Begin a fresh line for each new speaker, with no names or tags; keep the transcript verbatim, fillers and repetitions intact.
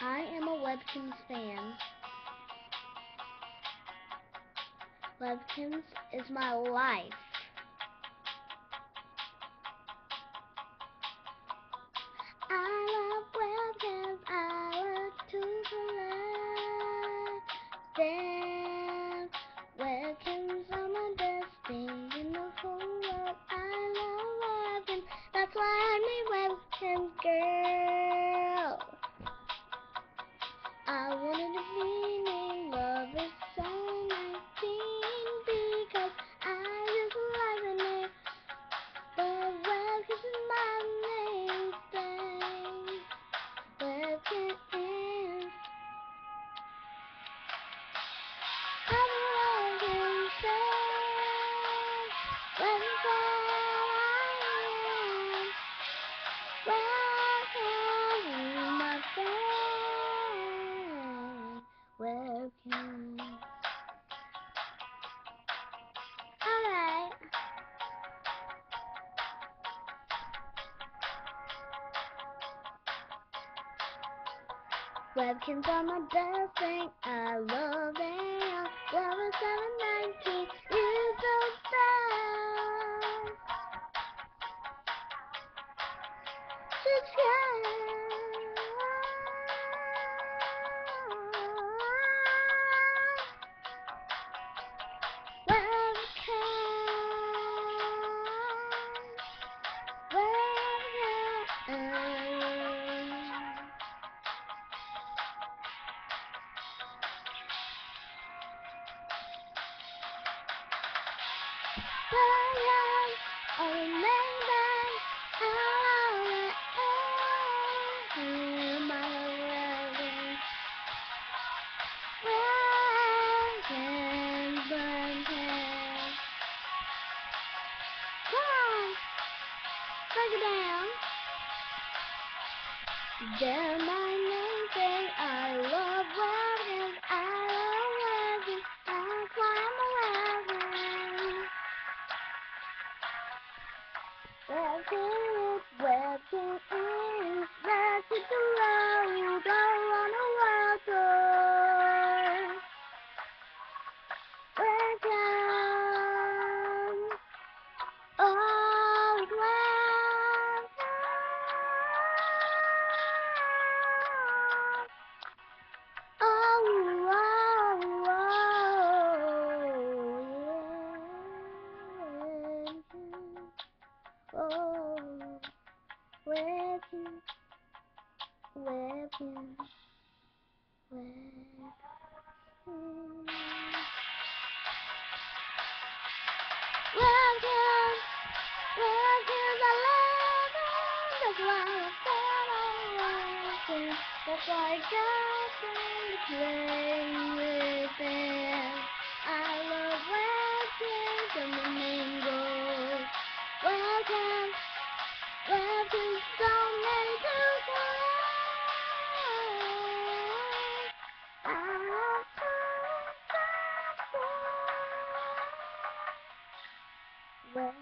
I am a Webkinz fan. Webkinz is my life. I love Webkinz. I love to collect them. Webkinz are my best thing in the whole world. I love Webkinz. That's why I'm a Webkinz girl. I wanted to be named Love is so nineteen because I just love the name. But Webkinz is my main thing. Webkinz. I'm a Webkinz fan. Webkinz all I am. Webkinz is my friend. Webkinz. Alright. Webkinz are my best thing. I love them. Love is seven nineteen. You're so bad. Break it down. They're my main thing. I love Webkinz. I love Webkinz. That's why I'm a Webkinz. Webkinz, Webkinz. Let's hit the road. Go on a world tour. Webkinz. Oh, Webkinz. Oh, Webkinz, Webkinz, Webkinz. Webkinz, Webkinz, I love them. That's why I'm fan of Webkinz. That's why I got them to play with them. I love Webkinz and the mangoes. Webkinz, Webkinz, so many to collect. I love to collect.